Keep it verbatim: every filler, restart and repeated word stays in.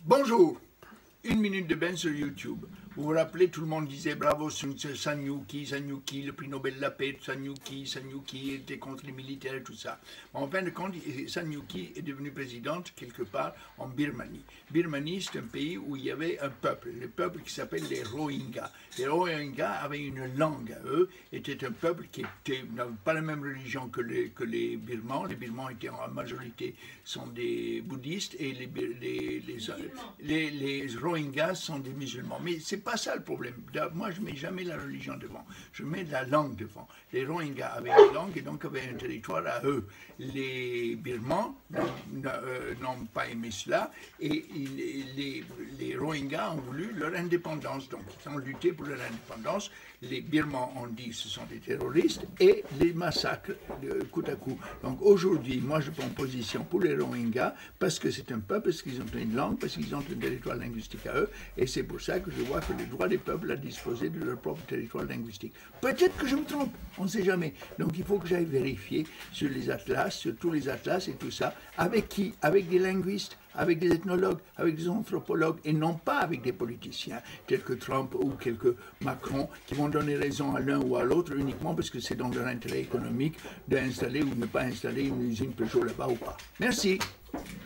Bonjour, une minute de bain sur YouTube. Vous vous rappelez, tout le monde disait bravo Sanyuki, Sanyuki, le prix Nobel de la paix, Sanyuki, Sanyuki était contre les militaires et tout ça. En fin de compte, Sanyuki est devenue présidente quelque part en Birmanie. Birmanie, c'est un pays où il y avait un peuple, le peuple qui s'appelle les Rohingyas. Les Rohingyas avaient une langue à eux, étaient un peuple qui n'avait pas la même religion que les, que les Birmans. Les Birmans étaient en majorité sont des bouddhistes et les, les, les, les, les Rohingyas sont des musulmans. Mais c'est pas ça le problème. Moi, je ne mets jamais la religion devant. Je mets la langue devant. Les Rohingyas avaient une langue et donc avaient un territoire à eux. Les Birmans n'ont pas aimé cela et les, les, les Rohingyas ont voulu leur indépendance. Donc, ils ont lutté pour leur indépendance. Les Birmans ont dit que ce sont des terroristes et les massacrent de coup à coup. Donc, aujourd'hui, moi, je prends position pour les Rohingyas parce que c'est un peuple, parce qu'ils ont une langue, parce qu'ils ont un territoire linguistique à eux et c'est pour ça que je vois que le droit des peuples à disposer de leur propre territoire linguistique. Peut-être que je me trompe, on ne sait jamais. Donc il faut que j'aille vérifier sur les atlas, sur tous les atlas et tout ça, avec qui? Avec des linguistes, avec des ethnologues, avec des anthropologues, et non pas avec des politiciens, tels que Trump ou quelques Macron, qui vont donner raison à l'un ou à l'autre uniquement parce que c'est dans leur intérêt économique d'installer ou de ne pas installer une usine Peugeot là-bas ou pas. Merci.